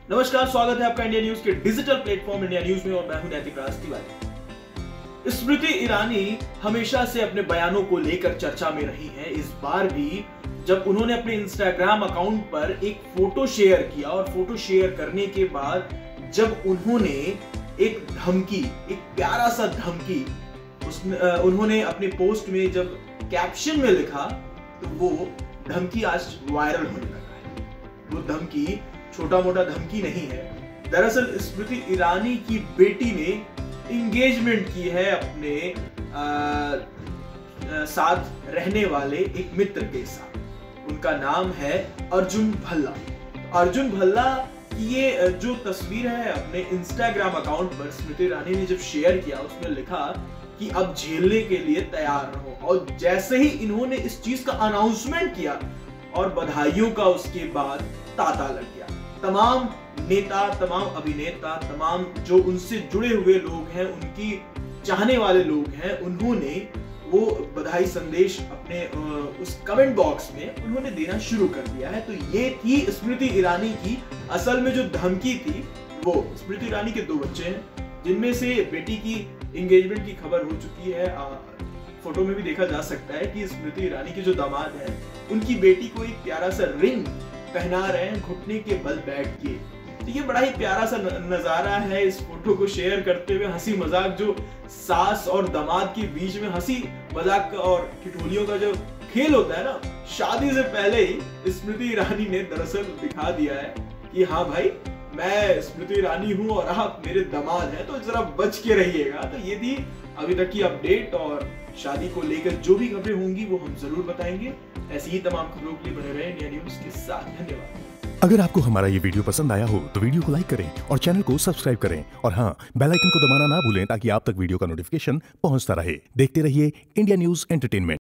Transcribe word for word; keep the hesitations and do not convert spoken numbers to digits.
नमस्कार, स्वागत है आपका इंडिया न्यूज के डिजिटल प्लेटफॉर्म इंडिया न्यूज में और मैं हूं नैतिक राज तिवारी। स्मृति ईरानी हमेशा से अपने बयानों को लेकर चर्चा में रही हैं। इस बार भी जब उन्होंने अपने इंस्टाग्राम अकाउंट पर एक फोटो शेयर किया और फोटो शेयर करने के बाद जब उन्होंने एक धमकी, एक प्यारा सा धमकी उसमें उन्होंने अपने पोस्ट में जब कैप्शन में लिखा तो वो धमकी आज वायरल होने लगा है। वो धमकी छोटा मोटा धमकी नहीं है। दरअसल स्मृति ईरानी की बेटी ने इंगेजमेंट की है अपने आ, आ, साथ रहने वाले एक मित्र के साथ। उनका नाम है अर्जुन भल्ला। अर्जुन भल्ला की ये जो तस्वीर है अपने इंस्टाग्राम अकाउंट पर स्मृति ईरानी ने जब शेयर किया, उसमें लिखा कि अब झेलने के लिए तैयार रहो। और जैसे ही इन्होंने इस चीज का अनाउंसमेंट किया और बधाइयों का उसके बाद तांता लग गया। तमाम नेता, तमाम अभिनेता, तमाम जो उनसे जुड़े हुए लोग हैं, उनकी चाहने वाले लोग हैं, उन्होंने वो बधाई संदेश अपने उस कमेंट बॉक्स में उन्होंने देना शुरू कर दिया है। तो ये थी स्मृति ईरानी की असल में जो धमकी थी। वो स्मृति ईरानी के दो बच्चे हैं, जिनमें से बेटी की एंगेजमेंट की खबर हो चुकी है। आ, फोटो में भी देखा जा सकता है कि स्मृति ईरानी के जो दामाद हैं, उनकी बेटी को एक प्यारा सा रिंग पहना रहे हैं घुटने के बल बैठ के। तो ये बड़ा ही प्यारा सा नजारा है। इस फोटो को शेयर करते हुए हंसी मजाक, जो सास और दामाद के बीच में हंसी मजाक और ठिठोलियों का जो खेल होता है ना, शादी से पहले ही स्मृति ईरानी ने दरअसल दिखा दिया है कि हाँ भाई, मैं स्मृति ईरानी हूं और आप मेरे दामाद हैं, तो जरा बच के रहिएगा। तो ये थी अभी तक की अपडेट, और शादी को लेकर जो भी खबरें होंगी वो हम जरूर बताएंगे। ऐसी ही तमाम खबरों के लिए बने रहे इंडिया न्यूज के साथ। धन्यवाद। अगर आपको हमारा ये वीडियो पसंद आया हो तो वीडियो को लाइक करें और चैनल को सब्सक्राइब करें, और हाँ, बेल आइकन को दबाना ना भूलें ताकि आप तक वीडियो का नोटिफिकेशन पहुंचता रहे। देखते रहिए इंडिया न्यूज एंटरटेनमेंट।